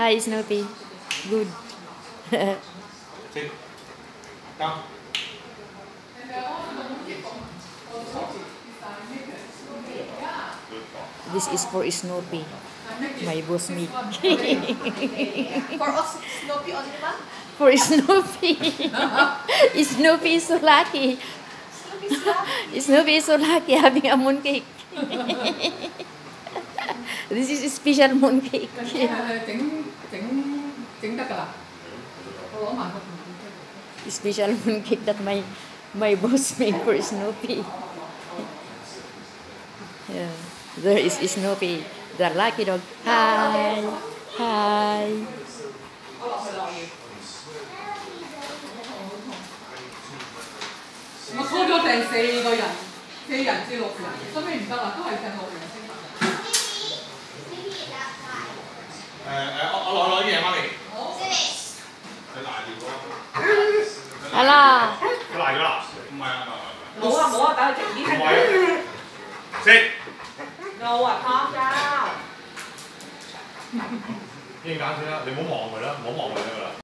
Hi, Snoopy. Good. Sit. Down. This is for Snoopy, my boss mate. For us, Snoopy only one? For Snoopy. Snoopy is so lucky. Snoopy is so lucky having a mooncake. This is a special mooncake. Special mooncake that my boss made for Snoopy. Yeah. There is Snoopy, the lucky dog. Hi, hi. 我拖咗第4個人，4人至6人，收尾唔得啦，都係剩6人先得。 我攞啲嘢，媽咪。 好。 佢賴住咗。 係啦。 佢賴咗啦？唔係啊， 冇啊冇啊，等佢靜啲。 唔係啊。食。 冇啊，拋膠。 應揀先啦，你唔好望佢啦，唔好望佢得㗎啦。